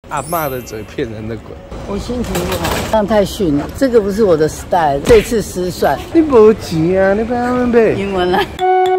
阿嬷的嘴骗人的鬼。 我心情不好，这样太逊了，这个不是我的 style。这次失算， 你没钱啊？你不要他们买英文啦。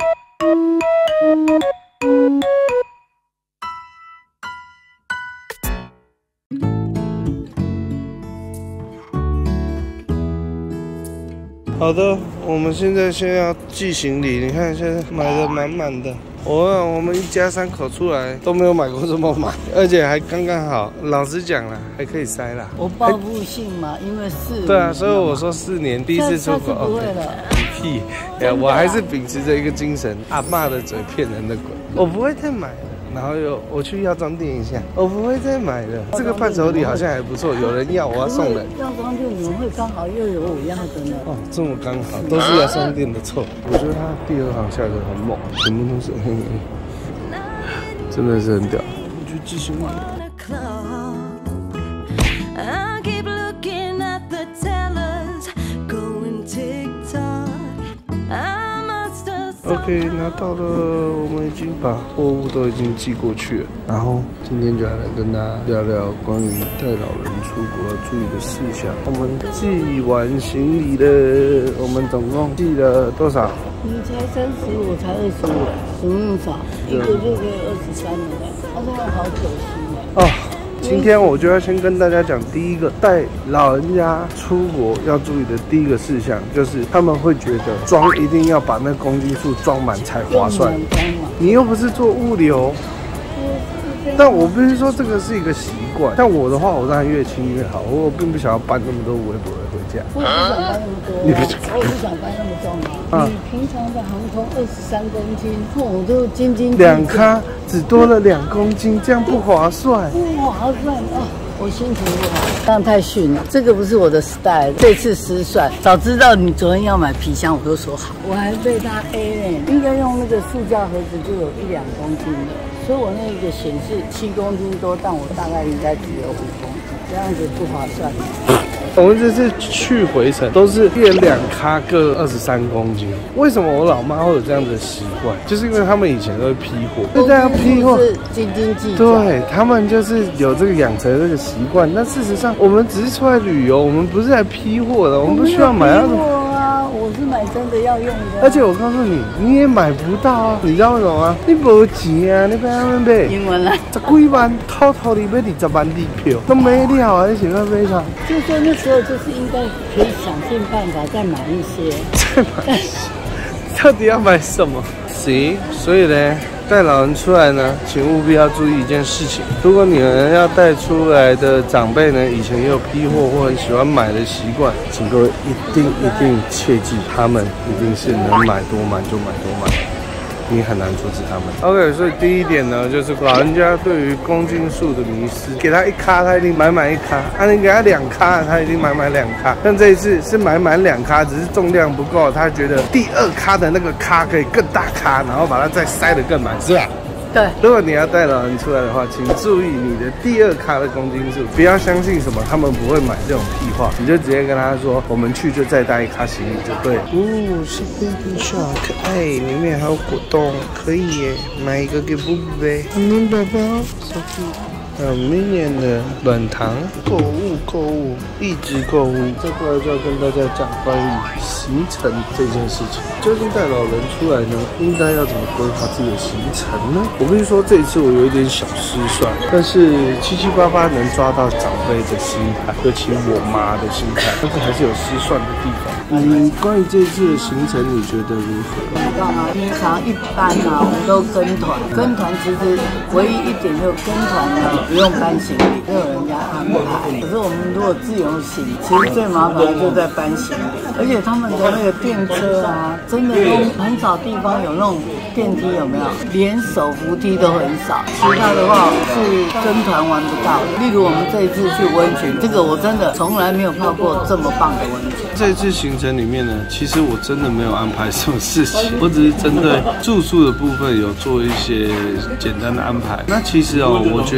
好的，我们现在要寄行李，你看现在买的满满的。我们一家3口出来都没有买过这么满，而且还刚刚好。老实讲了，还可以塞啦。 我报复性嘛，因为4年。 对啊，所以我说4年第一次出国。 不会了。 屁！我还是秉持着一个精神，阿嬷的嘴骗人的鬼。我不会再买了。然后我去药妆店一下，我不会再买了。这个伴手礼好像还不错，有人要，我要送人。 药妆店你们会刚好又有我要的呢？ 哦，这么刚好，都是药妆店的错。我觉得它第2行下的很猛，全部都是黑黑，真的是很屌。我去继续买。OK， 拿到了，我们已经把货物都已经寄过去了。然后今天就要来跟大家聊聊关于带老人出国要注意的事项。我们寄完行李了，我们总共寄了多少？ 你才30，我才25，怎么那么少？一个就可以23了，他说好可惜哦。今天我就要先跟大家讲，第一个带老人家出国要注意的第一个事项，就是他们会觉得装一定要把那公斤数装满才划算。你又不是做物流，但我必须说这个是一个习惯。像我的话，我当然越轻越好，我并不想要搬那么多微博回家。 我也不想搬那么多，我也不想搬那么重。你平常的航空23公斤，我都斤斤计较。 2咖只多了2公斤，这样不划算。 不划算哦。我心情不好，这样太逊了。这个不是我的 style。这次失算，早知道你昨天要买皮箱，我就说好。我还被他 A 呢，应该用那个塑胶盒子就有1-2公斤的，所以我那个显示7公斤多，但我大概应该只有5公斤，这样子不划算。 我们这次去回程都是1人2咖各23公斤。为什么我老妈会有这样的习惯？就是因为他们以前都会批货，就这样批货是斤斤计较。 对，他们就是有这个养成这个习惯。但事实上，我们只是出来旅游，我们不是来批货的，我们不需要买那种。我是买真的要用的。而且我告诉你，你也买不到啊！你知道为什么吗？你没钱啊！你不要买。 英文啦。 10几万，偷偷的买20万机票，都没了啊！你想要买啥？ 就说那时候就是应该可以想尽办法再买一些。 再买一些？到底要买什么？行，所以呢，带老人出来呢，请务必要注意一件事情：如果你们要带出来的长辈呢，以前也有批货或很喜欢买的习惯，请各位一定切记，他们一定是能买多买就买多买。你很难阻止他们。OK， 所以第一点呢，就是老人家对于公斤数的迷失。给他1咖，他一定买1咖；你给他2咖，他一定买2咖。但这一次是买2咖，只是重量不够，他觉得第2咖的那个咖可以更大咖，然后把它再塞得更满，是吧？ 对， 如果你要带老人出来的话，请注意你的第2咖的公斤数，不要相信什么他们不会买这种屁话，你就直接跟他说，我们去就再带1咖行李就对了。哦，是 Baby Shark， 可爱，里面还有果冻，可以耶，买一个给布布呗。宝宝 ，so cute。还有Minion的软糖，购物，一直购物。再过来就要跟大家讲关于行程这件事情。究竟带老人出来呢，应该要怎么规划自己的行程呢？我跟你说，这一次我有一点小失算，但是7七8八能抓到长辈的心态，尤其我妈的心态，但是还是有失算的地方。关于这一次的行程，你觉得如何？ 平常一般啊，我们都跟团，其实唯一一点就是跟团呢，不用搬行李，都有人家安排。可是我们如果自由行，其实最麻烦的就在搬行李，而且他们的那个电车啊，真的都很少地方有那种电梯，有没有？连手扶梯都很少。其他的话是跟团玩不到的。例如我们这一次去温泉，这个我真的从来没有泡过这么棒的温泉。 这一次行程里面呢，其实我真的没有安排什么事情，我只是针对住宿的部分有做一些简单的安排。那其实我觉得啊，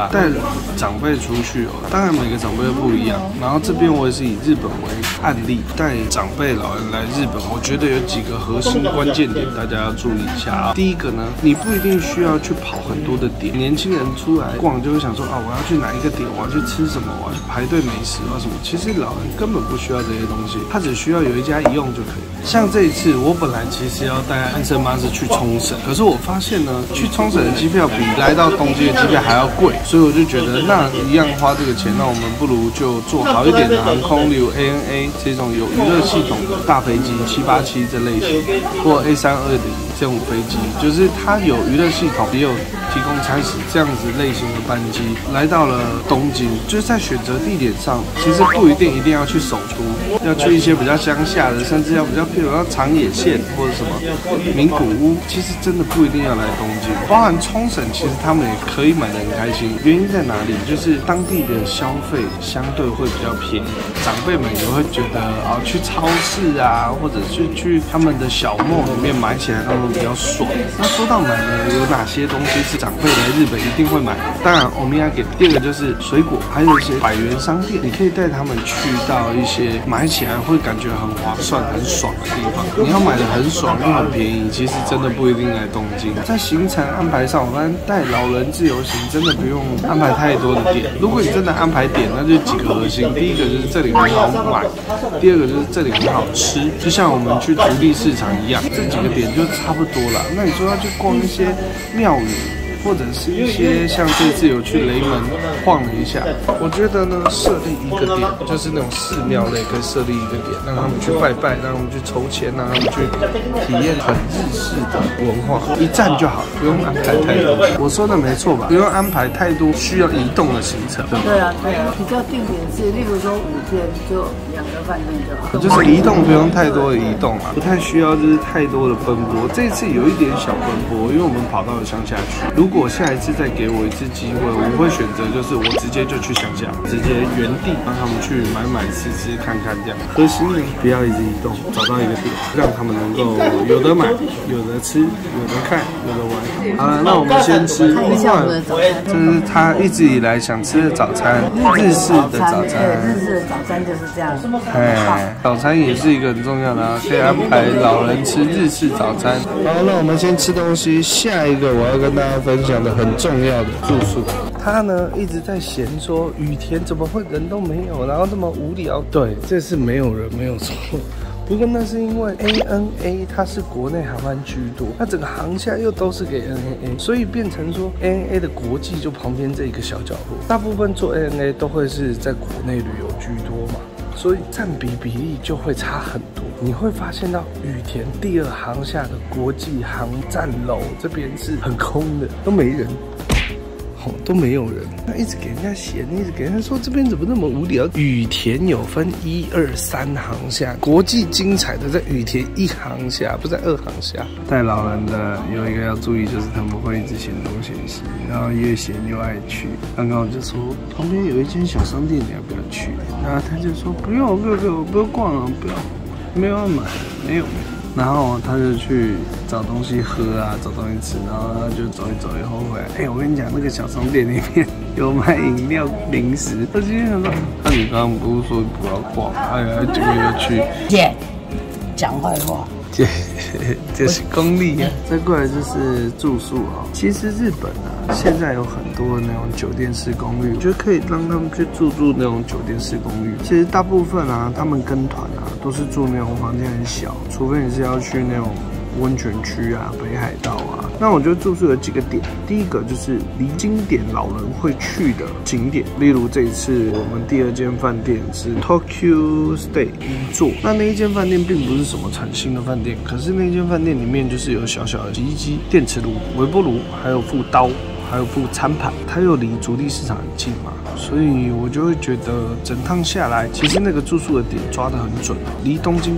啦，带长辈出去哦，当然每个长辈都不一样。然后这边我也是以日本为案例，带长辈老人来日本，我觉得有几个核心关键点大家要注意一下啊。第一个呢，你不一定需要去跑很多的点，年轻人出来逛就会想说啊，我要去哪一个点，我要去吃什么，我要去排队美食啊什么。其实老人根本不需要这些东西，他只需要有一家一用就可以。像这一次，我本来其实要带安生妈是去冲绳，可是我发现呢，去冲绳的机票比来到东京的机票还要贵，所以我就觉得那一样花这个钱，那我们不如就做好一点的航空，例如 ANA 这种有娱乐系统的大飞机，787这类型，或 A320这种飞机，就是它有娱乐系统，也有提供餐食这样子类型的班机，来到了东京，就是在选择地点上，其实不一定要去首都，要去一些比较乡下的，甚至要比较譬如说长野县或者什么名古屋，其实真的不一定要来东京。包含冲绳，其实他们也可以买得很开心。原因在哪里？就是当地的消费相对会比较便宜，长辈们也会觉得啊，去超市啊，或者去他们的小梦里面买起来他们比较爽。那说到买呢，有哪些东西是长辈来日本一定会买的？当然欧米亚给。第二个就是水果，还有一些百元商店，你可以带他们去到一些买起来会感觉很划算、很爽的地方。你要买的很爽又很便宜，其实真的不一定来东京。在行程安排上，我发现带老人自由行真的不用安排太多的点。如果你真的安排点，那就几个核心。第一个就是这里很好买，第二个就是这里很好吃，就像我们去竹地市场一样，这几个点就差不多了。那你说要去逛一些庙宇，或者是一些像这次有去雷门晃了一下，我觉得呢，设立一个点，就是那种寺庙类，可以设立一个点，让他们去拜拜，让他们去抽签，让他们去体验很日式的文化，一站就好，不用安排太多。我说的没错吧？不用安排太多需要移动的行程。 对啊，比较定点是，例如说5天就2个饭店就好。 就是移动不用太多的移动啊，不太需要就是太多的奔波。这次有一点小奔波，因为我们跑到了乡下去。如果下一次再给我一次机会，我会选择就是我直接就去乡下，直接原地让他们去买吃看看这样。核心呢，不要一直移动，找到一个点，让他们能够有的买，有的吃，有的看，有的玩。好了，那我们先吃。 看一下我们的早餐， 这是他一直以来想吃的早餐，日式的早餐。 对，日式的早餐就是这样。 哎，早餐也是一个很重要的啊，可以安排老人吃日式早餐。好，那我们先吃东西。下一个我要跟大家分享的很重要的住宿，他呢一直在嫌说羽田怎么会人都没有，然后这么无聊。对，这是没有人没有错。不过那是因为 ANA 它是国内航班居多，那整个航厦又都是给 ANA， 所以变成说 ANA 的国际就旁边这一个小角落，大部分做 ANA 都会是在国内旅游居多嘛，所以占比例就会差很多。你会发现到羽田第2航厦的国际航站楼这边是很空的，都没人。都没有人，他一直给人家嫌，一直给人家说这边怎么那么无聊。羽田有分1、2、3航厦，国际精彩的在羽田1航厦，不在2航厦。带老人的有一个要注意，就是他们会一直嫌东嫌西，然后越嫌越爱去。刚刚我就说旁边有一间小商店，你要不要去？然后他就说不用逛了，不要，没有要买，没有。然后他就去找东西喝啊，找东西吃，然后他就走一走以后回来。我跟你讲，那个小商店里面有卖饮料、零食。他今天想说，那你刚刚不是说不要逛？结果又去。 姐，讲坏话。 这是功力啊！再过来就是住宿啊。其实日本啊，现在有很多那种酒店式公寓，我觉得可以让他们去住那种酒店式公寓。其实大部分啊，他们跟团啊，都是住那种房间很小，除非你是要去那种温泉区啊、北海道啊。那我觉得住宿有几个点，第一个就是离经典老人会去的景点，例如这一次我们第2间饭店是 Tokyo Stay 一座，那一间饭店并不是什么很新的饭店，可是那间饭店里面就是有小小的洗衣机、电磁炉、微波炉，还有附刀，还有附餐盘，它又离竹地市场很近嘛，所以我就会觉得整趟下来，其实那个住宿的点抓得很准，离东京站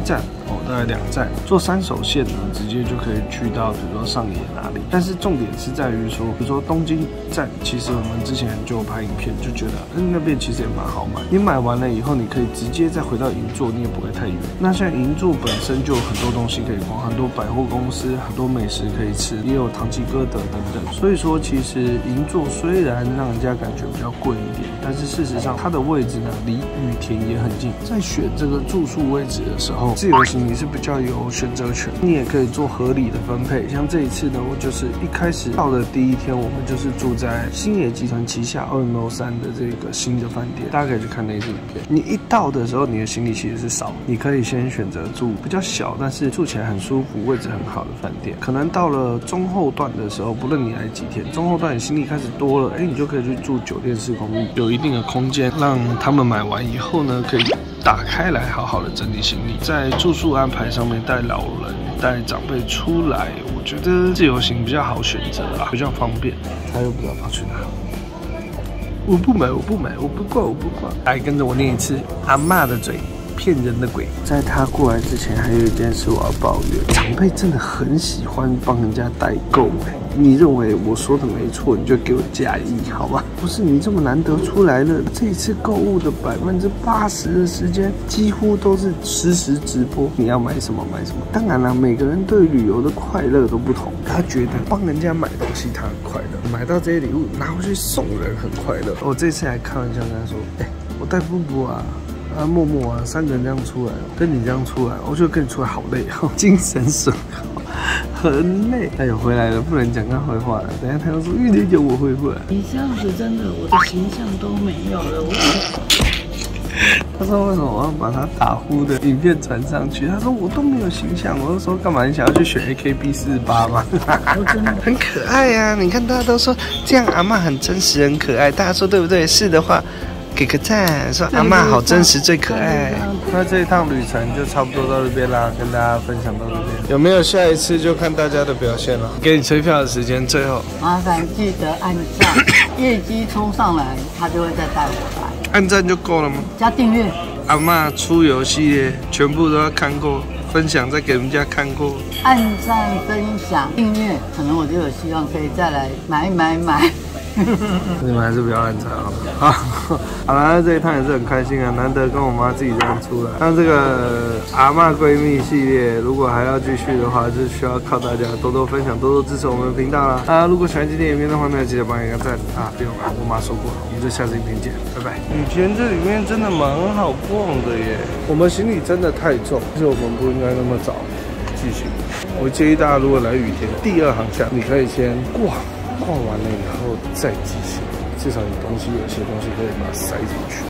哦，大概2站，坐3手线呢，直接就可以去到比如说上野哪里。但是重点是在于说，比如说东京站，其实我们之前就有拍影片，就觉得那边其实也蛮好买。你买完了以后，你可以直接再回到银座，你也不会太远。那像银座本身就有很多东西可以逛，很多百货公司，很多美食可以吃，也有唐吉诃德等等。所以说，其实银座虽然让人家感觉比较贵一点，但是事实上它的位置呢离羽田也很近。在选这个住宿位置的时候，自由行你是比较有选择权，你也可以做合理的分配。像这一次呢，我就是一开始到的第一天，我们就是住在星野集团旗下203的这个新的饭店，大家可以去看那支影片。你一到的时候，你的行李其实是少，你可以先选择住比较小，但是住起来很舒服、位置很好的饭店。可能到了中后段的时候，不论你来几天，中后段你行李开始多了，你就可以去住酒店式公寓，有一定的空间，让他们买完以后呢，可以打开来好好的整理行李。在住宿安排上面，带老人、带长辈出来，我觉得自由行比较好选择啦，比较方便。他又不知道跑去哪。我不买，我不买，我不逛，我不逛。来跟着我念一次：阿嬷的嘴，骗人的鬼。在他过来之前，还有一件事我要抱怨：长辈真的很喜欢帮人家代购。你认为我说的没错，你就给我加1，好吗？不是你这么难得出来了，这一次购物的80%的时间几乎都是实时直播，你要买什么买什么。当然了，每个人对旅游的快乐都不同，他觉得帮人家买东西他很快乐，买到这些礼物拿回去送人很快乐。我这次还开玩笑跟他说，我带布布啊。默默啊，3个人这样出来，跟你这样出来，我觉得跟你出来好累，精神损耗，很累。哎呦，回来了，不能讲他坏话了。等一下他又说玉玲姐我会不会？ 你这样子真的，我的形象都没有了。 他说为什么我要把他打呼的影片传上去？他说我都没有形象。我就说干嘛？你想要去选 AKB48 吗？ 我真的很可爱呀、你看大家都说这样阿嬷很真实，很可爱。大家说对不对？是的话。给个赞，说阿嬷好真实，最可爱。那这一趟旅程就差不多到这边啦，跟大家分享到这边。有没有下一次就看大家的表现了？给你催票的时间，最后麻烦记得按赞，业绩冲上来，他就会再带我来。 按赞就够了吗？ 加订阅。 阿嬷出游系列全部都要看过，分享再给人家看过。 按赞、分享、订阅，可能我就有希望可以再来买。 你们还是不要按赞啊！好了，这一趟也是很开心啊，难得跟我妈自己这样出来。像这个阿嬷闺蜜系列，如果还要继续的话，就需要靠大家多多分享、多多支持我们的频道啦。如果喜欢今天影片的话呢，记得帮一个赞啊！不用了，我妈说过了，我们就下次影片见，拜拜。以前这里面真的蛮好逛的耶，我们行李真的太重，就是我们不应该那么早继续。我建议大家如果来羽田第2航厦，你可以先逛完了以后再继续，至少你有些东西可以把它塞进去。